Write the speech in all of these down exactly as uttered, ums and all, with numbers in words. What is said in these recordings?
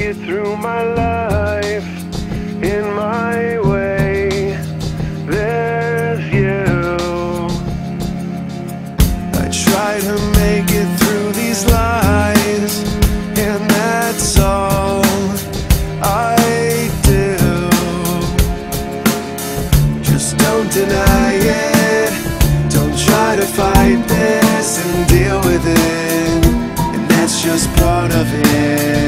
it through my life in my way. There's you. I try to make it through these lies, and that's all I do. Just don't deny it. Don't try to fight this and deal with it, and that's just part of it.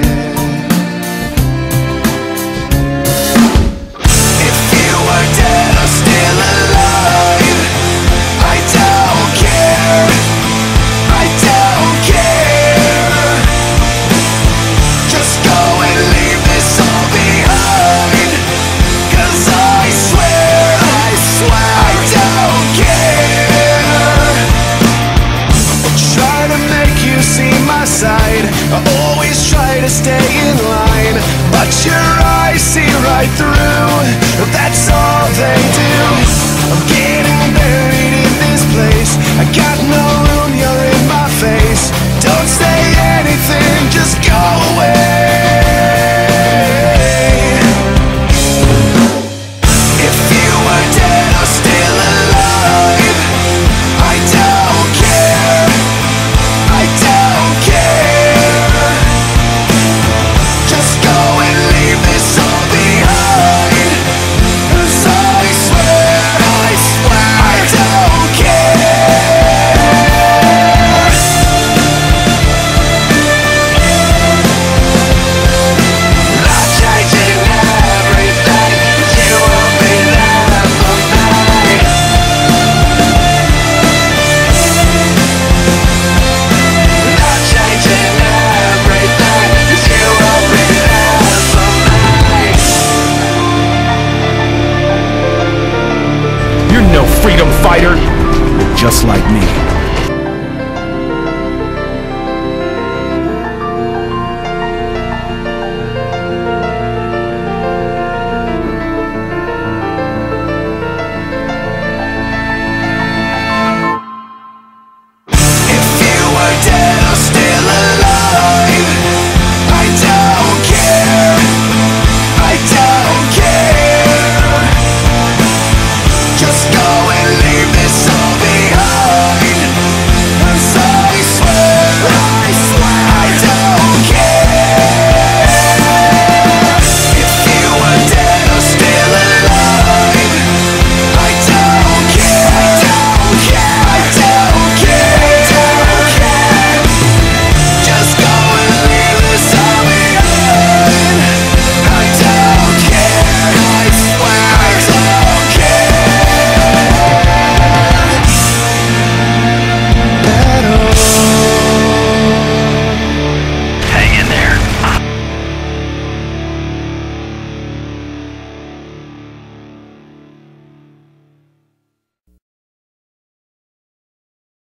If you were dead or still alive, I don't care. I don't care. Just go and leave this all behind, 'cause I swear, I swear I don't care. Try to make you see my side, I always try to stay in line, but your eyes see right through. That's all they do. I'm getting buried in this place. I got no room, you're in my face. Don't say anything, just go away. If you were dead or still alive, I don't care. I don't care. Just go and leave this all behind, 'cause I swear, I swear I don't care. Not changing everything, you will be there for me. Not changing everything, you will be there for me. You're no freedom fighter. You're just like me.